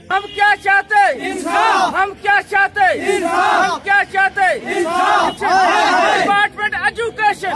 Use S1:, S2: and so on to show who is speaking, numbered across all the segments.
S1: हम क्या चाहते, हम क्या चाहते, हम क्या चाहते, डिपार्टमेंट एजुकेशन,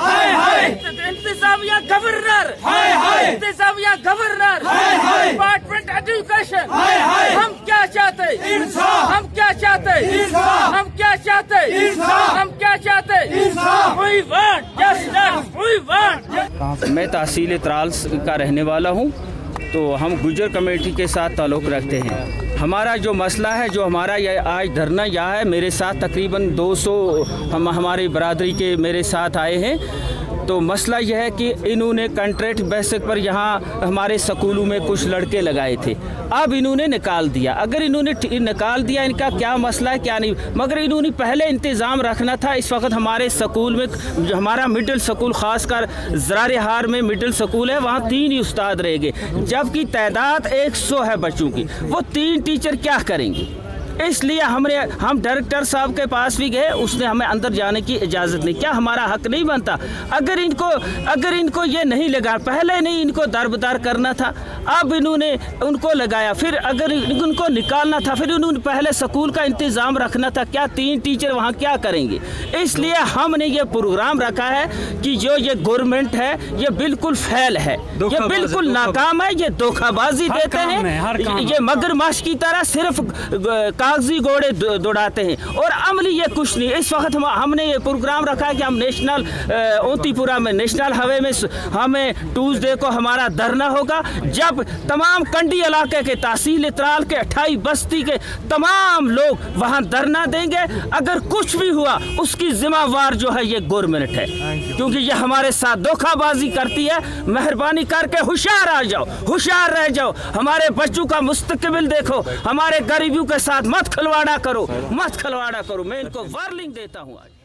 S1: इंतजामिया गवर्नर, इंतजामिया गवर्नर, डिपार्टमेंट एजुकेशन, हम क्या चाहते, हम क्या चाहते, हम क्या चाहते, हम क्या चाहते, we want justice, we want।
S2: मैं तहसील त्राल का रहने वाला हूँ, तो हम गुजर कमेटी के साथ ताल्लुक़ रखते हैं। हमारा जो मसला है, जो हमारा ये आज धरना यहाँ है, मेरे साथ तकरीबन 200 हमारी बरादरी के मेरे साथ आए हैं। तो मसला यह है कि इन्होंने कॉन्ट्रैक्ट बेसिस पर यहाँ हमारे स्कूलों में कुछ लड़के लगाए थे, अब इन्होंने निकाल दिया। अगर इन्होंने निकाल दिया, इनका क्या मसला है क्या नहीं, मगर इन्होंने पहले इंतज़ाम रखना था। इस वक्त हमारे स्कूल में, जो हमारा मिडिल स्कूल ख़ासकर ज़ारी हार में मिडिल स्कूल है, वहाँ 3 ही उस्ताद रहेंगे, जबकि तादाद 100 है बच्चों की। वो 3 टीचर क्या करेंगे? इसलिए हम डायरेक्टर साहब के पास भी गए, उसने हमें अंदर जाने की इजाज़त नहीं। क्या हमारा हक नहीं बनता? अगर इनको ये नहीं लगा, पहले नहीं इनको दरबदर करना था, अब इन्होंने उनको लगाया। फिर अगर उनको निकालना था, फिर उन्होंने पहले स्कूल का इंतज़ाम रखना था। क्या 3 टीचर वहाँ क्या करेंगे? इसलिए हमने ये प्रोग्राम रखा है कि जो ये गवर्नमेंट है, ये बिल्कुल फेल है, ये बिल्कुल नाकाम है, ये धोखाबाजी देते हैं, ये मगरमच्छ की तरह सिर्फ कागजी घोड़े दौड़ाते हैं और अमली ये कुछ नहीं। इस वक्त हमने ये प्रोग्राम रखा है कि हम नेशनल ओतीपुरा में नेशनल हाईवे में हमें ट्यूसडे को हमारा धरना होगा, जब तमाम कंडी इलाके के तहसील त्राल के 28 बस्ती के तमाम लोग वहां धरना देंगे। अगर कुछ भी हुआ, उसकी जिम्मेवार जो है ये गवर्नमेंट है, क्योंकि ये हमारे साथ धोखाबाजी करती है। मेहरबानी करके होशियार आ जाओ, होशियार रह जाओ, हमारे बच्चों का मुस्तकबिल देखो, हमारे गरीबों के साथ मत खिलवाड़ा करो, मत खिलवाड़ा करो। मैं इनको वार्निंग देता हूँ आज।